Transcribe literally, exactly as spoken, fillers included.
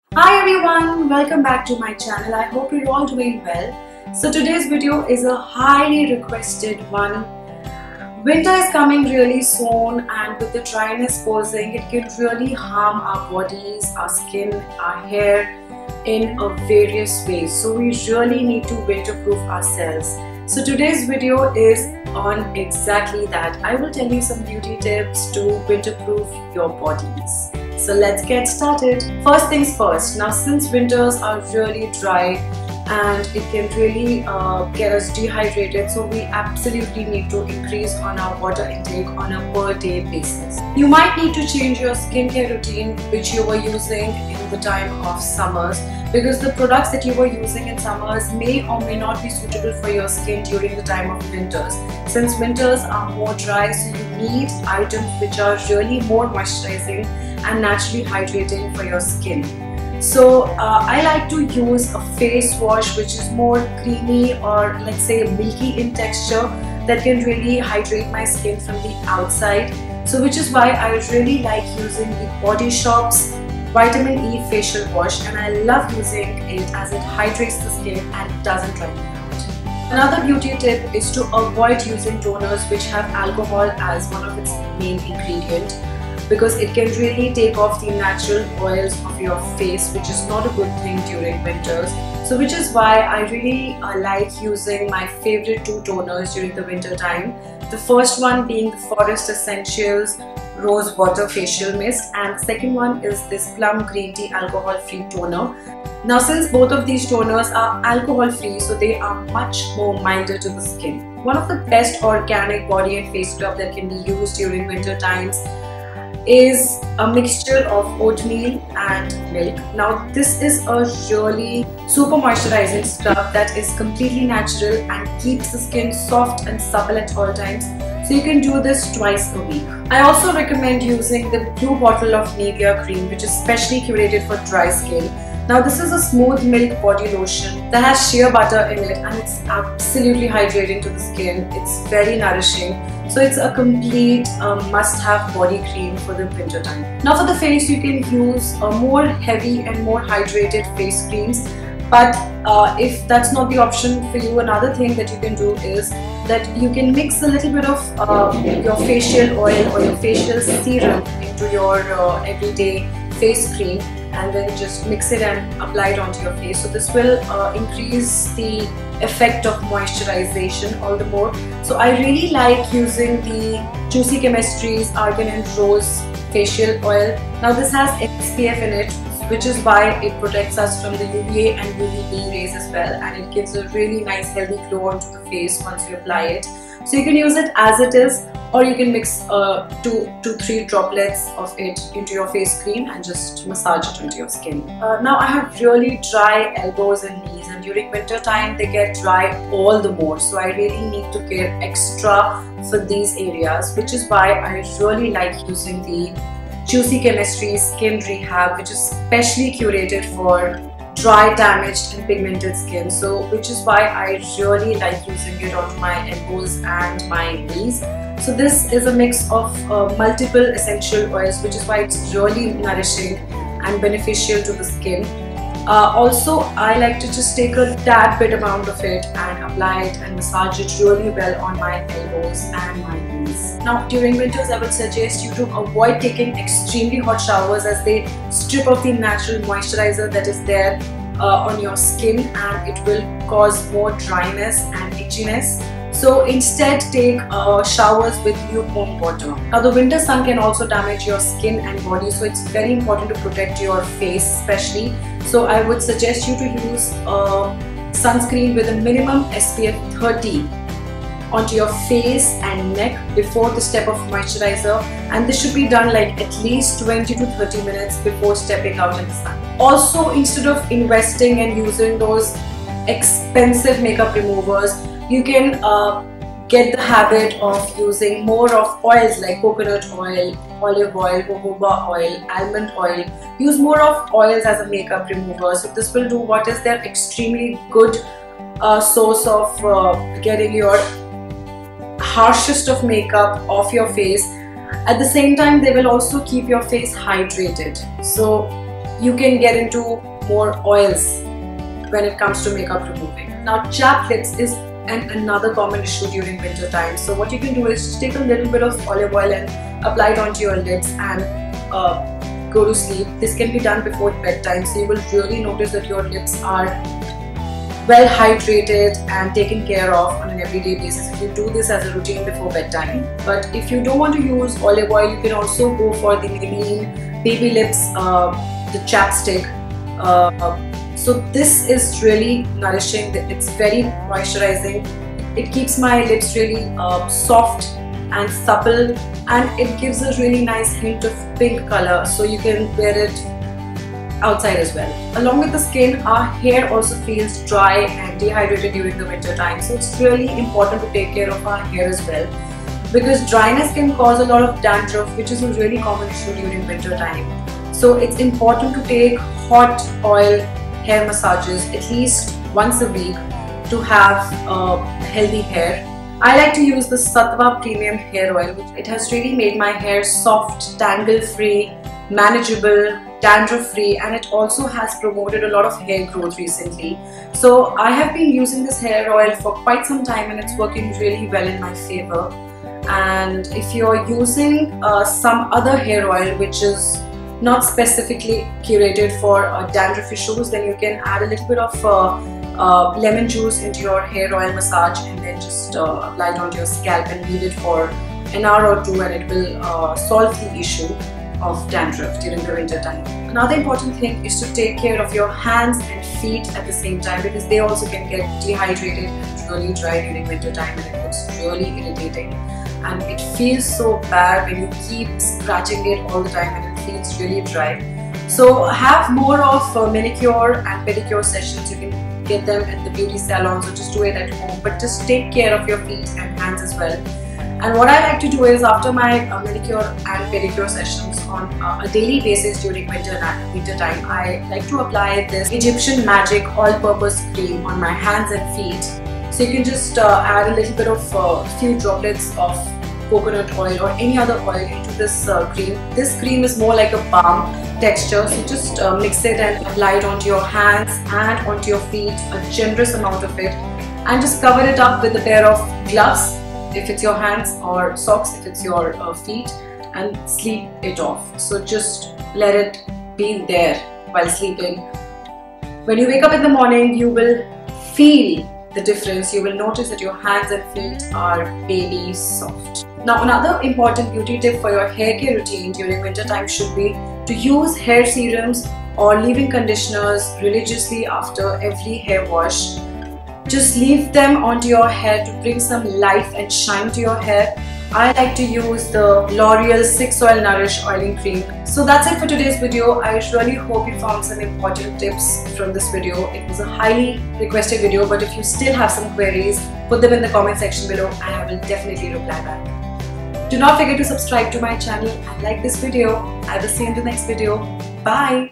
Hi everyone, welcome back to my channel. I hope you're all doing well. So today's video is a highly requested one. Winter is coming really soon, and with the dryness posing, it can really harm our bodies, our skin, our hair in a various ways. So we really need to winterproof ourselves. So today's video is on exactly that. I will tell you some beauty tips to winterproof your bodies. So let's get started. First things first, now since winters are really dry and it can really uh, get us dehydrated, so we absolutely need to increase on our water intake on a per day basis. You might need to change your skincare routine which you were using in the time of summers, because the products that you were using in summers may or may not be suitable for your skin during the time of winters. Since winters are more dry, so you need items which are really more moisturizing and naturally hydrating for your skin. So uh, I like to use a face wash which is more creamy or let's say milky in texture, that can really hydrate my skin from the outside. So which is why I really like using the Body Shop's Vitamin E Facial Wash, and I love using it as it hydrates the skin and it doesn't dry me out. Another beauty tip is to avoid using toners which have alcohol as one of its main ingredients, because it can really take off the natural oils of your face, which is not a good thing during winters. So which is why I really uh, like using my favorite two toners during the winter time. The first one being the Forest Essentials Rose Water Facial Mist, and the second one is this Plum Green Tea Alcohol Free Toner. Now since both of these toners are alcohol free, so they are much more milder to the skin. One of the best organic body and face scrub that can be used during winter times is a mixture of oatmeal and milk. Now this is a really super moisturizing scrub that is completely natural and keeps the skin soft and supple at all times. So you can do this twice a week. I also recommend using the blue bottle of Nivea cream, which is specially curated for dry skin. Now this is a smooth milk body lotion that has shea butter in it, and it's absolutely hydrating to the skin. It's very nourishing. So it's a complete um, must-have body cream for the winter time. Now for the face, you can use a more heavy and more hydrated face creams. But uh, if that's not the option for you, another thing that you can do is that you can mix a little bit of uh, your facial oil or your facial serum into your uh, everyday face cream, and then just mix it and apply it onto your face. So this will uh, increase the effect of moisturization all the more. So I really like using the Juicy Chemistry's Argan and Rose facial oil. Now this has S P F in it, which is why it protects us from the U V A and U V B rays as well, and it gives a really nice healthy glow onto the face once you apply it. So you can use it as it is, or you can mix uh, two to three droplets of it into your face cream and just massage it onto your skin. Uh, now I have really dry elbows and knees, and during winter time they get dry all the more. So I really need to care extra for these areas, which is why I really like using the Juicy Chemistry Skin Rehab, which is specially curated for dry, damaged and pigmented skin. So which is why I really like using it on my elbows and my knees. So this is a mix of uh, multiple essential oils, which is why it's really nourishing and beneficial to the skin. Uh, also, I like to just take a tad bit amount of it and apply it and massage it really well on my elbows and my knees. Now during winters, I would suggest you to avoid taking extremely hot showers, as they strip off the natural moisturizer that is there uh, on your skin, and it will cause more dryness and itchiness. So instead take uh, showers with lukewarm water. Now the winter sun can also damage your skin and body, so it's very important to protect your face especially. So I would suggest you to use uh, sunscreen with a minimum S P F thirty onto your face and neck before the step of moisturizer, and this should be done like at least twenty to thirty minutes before stepping out in the sun. Also, instead of investing and using those expensive makeup removers, you can uh, get the habit of using more of oils like coconut oil, olive oil, jojoba oil, almond oil. Use more of oils as a makeup remover. So this will do what is their extremely good uh, source of uh, getting your harshest of makeup off your face. At the same time, they will also keep your face hydrated. So you can get into more oils when it comes to makeup removing. Now, chapped lips is an another common issue during winter time. So what you can do is just take a little bit of olive oil and apply it onto your lips and uh, go to sleep. This can be done before bedtime, so you will really notice that your lips are well hydrated and taken care of on an everyday basis if you do this as a routine before bedtime. But if you don't want to use olive oil, you can also go for the Maybelline Baby Lips, uh, the chapstick. Uh, so this is really nourishing. It's very moisturizing. It keeps my lips really uh, soft and supple, and it gives a really nice hint of pink color, so you can wear it outside as well. Along with the skin, our hair also feels dry and dehydrated during the winter time, so it's really important to take care of our hair as well, because dryness can cause a lot of dandruff, which is a really common issue during winter time. So it's important to take hot oil hair massages at least once a week to have uh, healthy hair. I like to use the Sattva Premium Hair Oil. It has really made my hair soft, tangle-free, manageable, dandruff-free, and it also has promoted a lot of hair growth recently. So I have been using this hair oil for quite some time, and it's working really well in my favor. And if you're using uh, some other hair oil which is not specifically curated for uh, dandruff issues, then you can add a little bit of uh, Uh, lemon juice into your hair oil massage and then just uh, apply it onto your scalp and leave it for an hour or two, and it will uh, solve the issue of dandruff during the winter time. Another important thing is to take care of your hands and feet at the same time, because they also can get dehydrated and really dry during winter time, and it looks really irritating and it feels so bad when you keep scratching it all the time and it feels really dry. So have more of uh, manicure and pedicure sessions. You can get them at the beauty salons or just do it at home, but just take care of your feet and hands as well. And what I like to do is, after my uh, manicure and pedicure sessions on uh, a daily basis during winter, winter time, I like to apply this Egyptian Magic all-purpose cream on my hands and feet. So you can just uh, add a little bit of a uh, few droplets of coconut oil or any other oil into this uh, cream. This cream is more like a balm texture, so just uh, mix it and apply it onto your hands and onto your feet, a generous amount of it, and just cover it up with a pair of gloves if it's your hands, or socks if it's your uh, feet, and sleep it off. So just let it be there while sleeping. When you wake up in the morning, you will feel the difference. You will notice that your hands and feet are baby soft. Now, another important beauty tip for your hair care routine during winter time should be to use hair serums or leave-in conditioners religiously after every hair wash. Just leave them onto your hair to bring some life and shine to your hair. I like to use the L'Oreal six Oil Nourish Oiling Cream. So that's it for today's video. I really hope you found some important tips from this video. It was a highly requested video, but if you still have some queries, put them in the comment section below and I will definitely reply back. Do not forget to subscribe to my channel and like this video. I will see you in the next video. Bye!